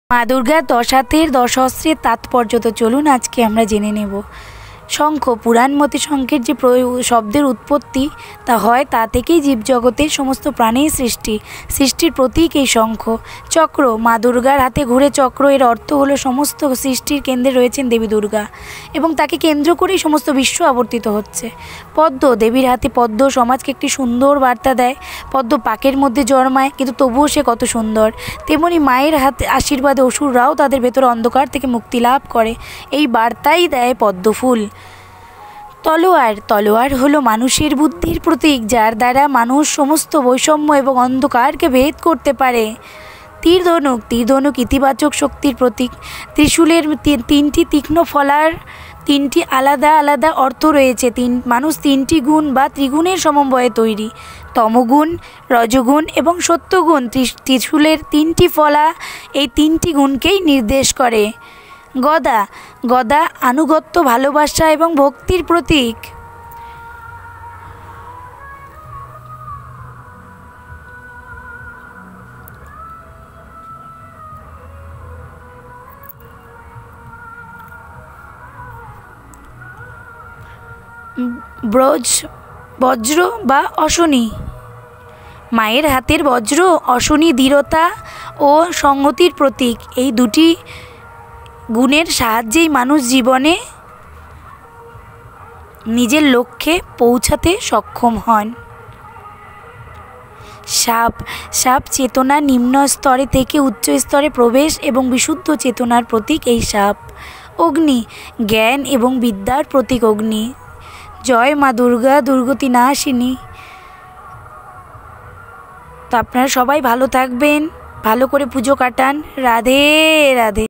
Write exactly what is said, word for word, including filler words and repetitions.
মা দুর্গার দশ হাতের দশ অস্ত্রের তাৎপর্য তো চলুন আজকে আমরা জেনে নেব। শঙ্খ, পুরাণ মতে শঙ্খের যে শব্দের উৎপত্তি তা হয় তা থেকেই জীবজগতের সমস্ত প্রাণীর সৃষ্টি। সৃষ্টির প্রতীক এই শঙ্খ। চক্র, মা দুর্গার হাতে ঘুরে চক্র, এর অর্থ হলো সমস্ত সৃষ্টির কেন্দ্রে রয়েছেন দেবী দুর্গা এবং তাকে কেন্দ্র করেই সমস্ত বিশ্ব আবর্তিত হচ্ছে। পদ্ম, দেবীর হাতে পদ্ম সমাজকে একটি সুন্দর বার্তা দেয়। পদ্ম পাকের মধ্যে জন্মায় কিন্তু তবুও সে কত সুন্দর। তেমনি মায়ের হাতে আশীর্বাদে অসুররাও তাদের ভেতরে অন্ধকার থেকে মুক্তি লাভ করে, এই বার্তাই দেয় পদ্ম ফুল। তলোয়ার, তলোয়ার হলো মানুষের বুদ্ধির প্রতীক, যার দ্বারা মানুষ সমস্ত বৈষম্য এবং অন্ধকারকে ভেদ করতে পারে। তীর ধনুক, তীর ধনুক ইতিবাচক শক্তির প্রতীক। ত্রিশূলের তিনটি তীক্ষ্ণ ফলার তিনটি আলাদা আলাদা অর্থ রয়েছে। তিন মানুষ তিনটি গুণ বা ত্রিগুণের সমন্বয়ে তৈরি, তমগুণ, রজগুণ এবং সত্যগুণ। ত্রিশূলের তিনটি ফলা এই তিনটি গুণকেই নির্দেশ করে। গদা, গদা আনুগত্য, ভালোবাসা এবং ভক্তির প্রতীক। ব্রজ, বজ্র বা অশনি, মায়ের হাতের বজ্র অশনি দৃঢ়তা ও সংহতির প্রতীক। এই দুটি গুণের সাহায্যেই মানুষ জীবনে নিজের লক্ষ্যে পৌঁছাতে সক্ষম হন। সাপ, সাপ চেতনা নিম্ন স্তরে থেকে উচ্চ স্তরে প্রবেশ এবং বিশুদ্ধ চেতনার প্রতীক এই সাপ। অগ্নি, জ্ঞান এবং বিদ্যার প্রতীক অগ্নি। জয় মা দুর্গা, দুর্গতি নাশিনী। তো আপনারা সবাই ভালো থাকবেন, ভালো করে পুজো কাটান। রাধে রাধে।